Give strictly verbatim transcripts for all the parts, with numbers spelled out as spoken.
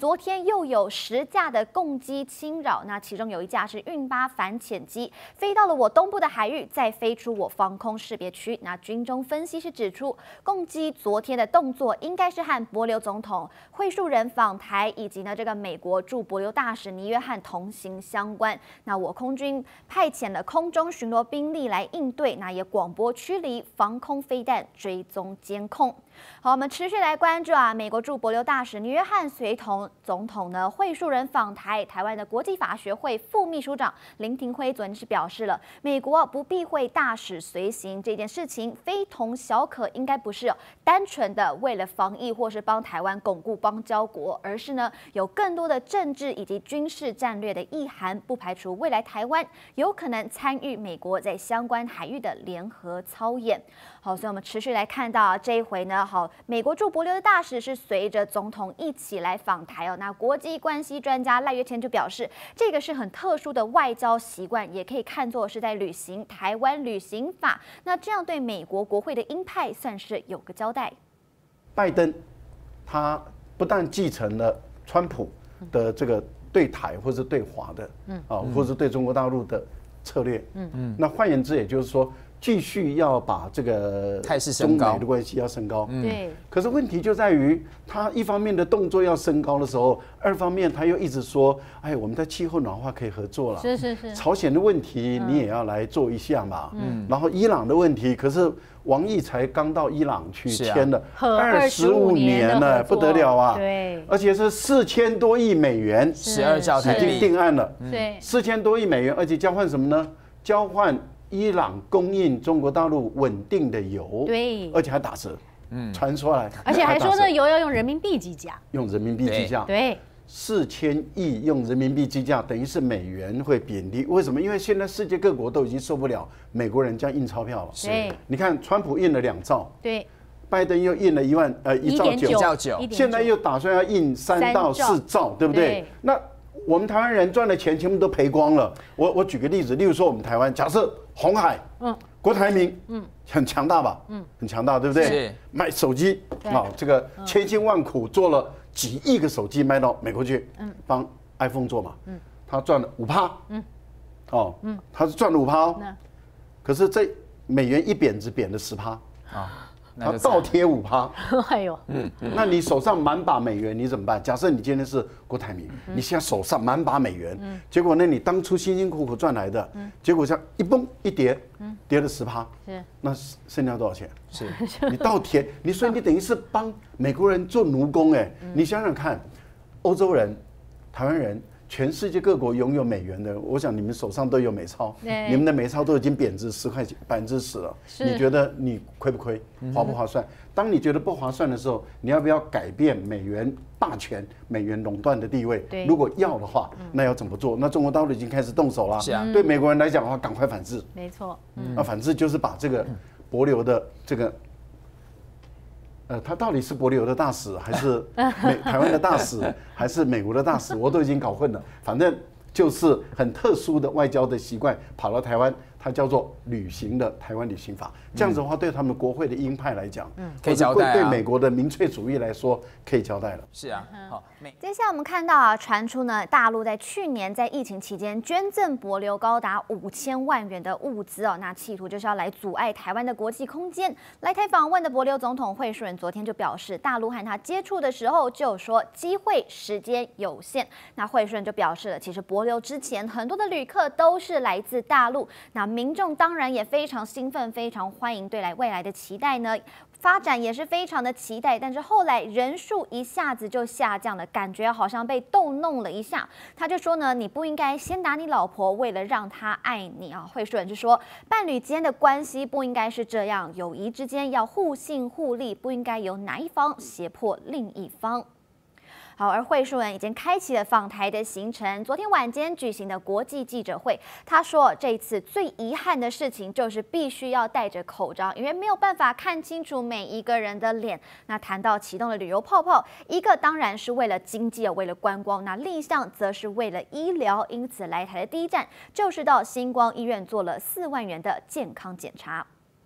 昨天又有十架的共机侵扰，那其中有一架是运八反潜机，飞到了我东部的海域，再飞出我防空识别区。那军中分析是指出，共机昨天的动作应该是和帛琉总统会述人访台，以及呢这个美国驻帛琉大使尼约翰同行相关。那我空军派遣了空中巡逻兵力来应对，那也广播驱离防空飞弹追踪监控。好，我们持续来关注啊，美国驻帛琉大使尼约翰随同总统呢会述人访台，台湾的国际法学会副秘书长林廷辉昨天是表示了，美国不避讳大使随行这件事情非同小可，应该不是单纯的为了防疫或是帮台湾巩固邦交国，而是呢有更多的政治以及军事战略的意涵，不排除未来台湾有可能参与美国在相关海域的联合操演。好，所以我们持续来看到、啊、这一回呢，好，美国驻帛琉的大使是随着总统一起来访台哦。那国际关系专家赖岳谦就表示，这个是很特殊的外交习惯，也可以看作是在履行台湾旅行法。那这样对美国国会的鹰派算是有个交代。 拜登他不但继承了川普的这个对台或是对华的，嗯啊，或是对中国大陆的策略，嗯嗯，那换言之，也就是说，继续要把这个态势升高， 中美的关系要升高。 对。 可是问题就在于，他一方面的动作要升高的时候，二方面他又一直说，哎，我们在气候暖化可以合作了。 是是是。 朝鲜的问题你也要来做一下嘛。嗯。然后伊朗的问题，可是王毅才刚到伊朗去签了二十五年了，不得了啊！ 对。 而且是四千多亿美元， 十二兆台币已经定案了。 对。 四千多亿美元，而且交换什么呢？交换伊朗供应中国大陆稳定的油， 对， 而且还打折，嗯，传出来， 而且还说这油要用人民币计价， 用人民币计价， 对， 四千亿用人民币计价，等于是美元会贬低。为什么？因为现在世界各国都已经受不了美国人这样印钞票了。 是， 你看川普印了两兆， 对， 拜登又印了一万呃一兆九， 一兆九， 现在又打算要印三到四兆，对不对？那我们台湾人赚的钱全部都赔光了。我我举个例子，例如说我们台湾，假设鸿海，嗯，郭台铭，嗯，很强大吧，嗯，很强大，对不对？ 是卖手机啊，这个千辛万苦做了几亿个手机卖到美国去，嗯，帮 iPhone 做嘛，嗯，他赚了五趴，嗯，哦，嗯，他是赚了五趴哦，可是这美元一贬值贬了十趴啊。他倒贴五趴， 哎呦， 嗯，那你手上满把美元，你怎么办？假设你今天是郭台铭，你现在手上满把美元，结果呢，你当初辛辛苦苦赚来的，结果像一崩一跌，跌了十趴，那剩下多少钱？ 是， 你倒贴，你所以你等于是帮美国人做奴工哎，你想想看，欧洲人、台湾人。全世界各国拥有美元的，我想你们手上都有美钞，你们的美钞都已经贬值十块钱，百分之十了。你觉得你亏不亏？划不划算？当你觉得不划算的时候，你要不要改变美元霸权、美元垄断的地位？如果要的话，那要怎么做？那中国大陆已经开始动手了。 是啊， 对美国人来讲的话，赶快反制。 没错。 那反制就是把这个帛琉的这个。呃，他到底是帛琉的大使，还是美台湾的大使，还是美国的大使？我都已经搞混了。反正就是很特殊的外交的习惯，跑到台湾，它叫做履行的台湾旅行法。这样子的话，对他们国会的鹰派来讲，嗯， 可以交代啊。 对美国的民粹主义来说，可以交代了。 是啊，好。 接下来我们看到啊，传出呢，大陆在去年在疫情期间捐赠帛琉高达五千万元的物资哦，那企图就是要来阻碍台湾的国际空间。来台访问的帛琉总统会述人昨天就表示，大陆和他接触的时候就有说机会时间有限。那会述人就表示了，其实帛琉之前很多的旅客都是来自大陆，那民众当然也非常兴奋，非常欢迎对来未来的期待呢。发展也是非常的期待，但是后来人数一下子就下降了，感觉好像被逗弄了一下。他就说呢，你不应该先打你老婆，为了让她爱你啊。会述人就说，伴侣间的关系不应该是这样，友谊之间要互信互利，不应该由哪一方胁迫另一方。好，而会述人已经开启了访台的行程。昨天晚间举行的国际记者会，他说这次最遗憾的事情就是必须要戴着口罩，因为没有办法看清楚每一个人的脸。那谈到启动的旅游泡泡，一个当然是为了经济，为了观光；那另一项则是为了医疗。因此来台的第一站就是到星光医院做了四万元的健康检查。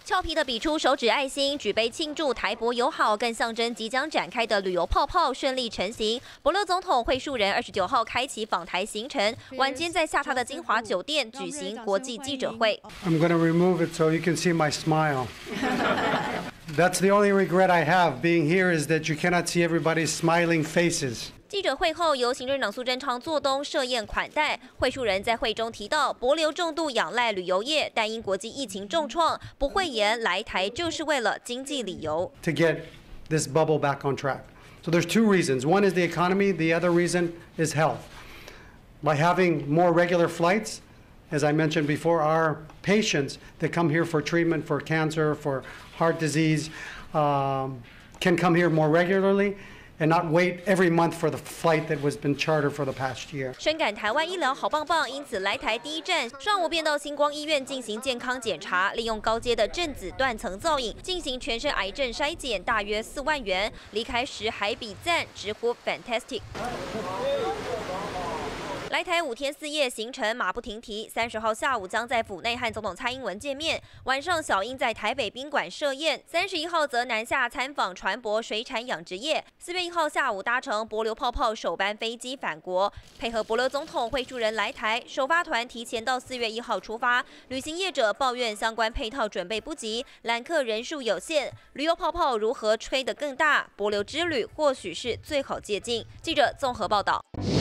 俏皮的比出手指爱心，举杯庆祝台博友好，更象征即将展开的旅游泡泡顺利成型。帛琉总统会述人二十九号开启访台行程，晚间在下榻的金华酒店举行国际记者会。 I'm going to remove it so you can see my smile. That's the only regret I have being here is that you cannot see everybody's smiling faces. 记者会后，由行政长苏贞昌做东设宴款待。会述人在会中提到，帛琉重度仰赖旅游业，但因国际疫情重创，不讳言来台就是为了经济理由。 To get this bubble back on track. So there's two reasons. One is the economy. The other reason is health. By having more regular flights, as I mentioned before, our patients that come here for treatment for cancer, for heart disease, um, can come here more regularly. And not wait every month for the flight that was been chartered for the past year. 深感台湾医疗好棒棒，因此来台第一站上午便到星光医院进行健康检查，利用高阶的正子断层造影进行全身癌症筛检，大约四万元。离开时还比赞，直呼 fantastic。来台五天四夜行程马不停蹄，三十号下午将在府内和总统蔡英文见面，晚上小英在台北宾馆设宴，三十一号则南下参访船舶水产养殖业，四月一号下午搭乘帛琉泡泡首班飞机返国，配合帛琉总统会述人来台，首发团提前到四月一号出发。旅行业者抱怨相关配套准备不及，揽客人数有限，旅游泡泡如何吹得更大？帛琉之旅或许是最好借鉴。记者综合报道。